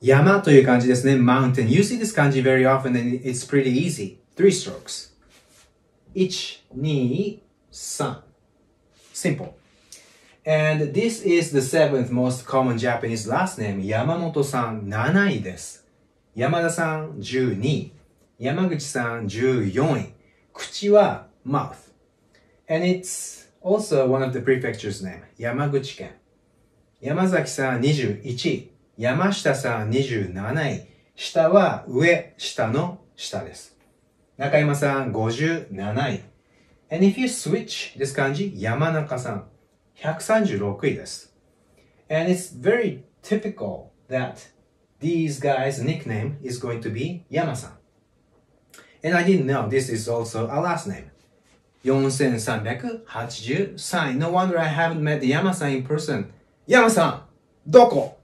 山という漢字ですね。mountain. You see this 漢字 very often and it's pretty easy. 3 strokes. 1, 2, 3. Simple. And this is the 7th most common Japanese last name. 山本さん7位です。山田さん12位。山口さん14位。口は mouth. And it's also one of the prefecture's name. 山口県。山崎さん21位。山下さん27位。下は上、下の下です。中山さん57位。And if you switch this 漢字、山中さん136位です。And it's very typical that these guys' nickname is going to be Yama-san. And I didn't know this is also a last name. 4383位。No wonder I haven't met Yama-san in person. Yama-san! どこ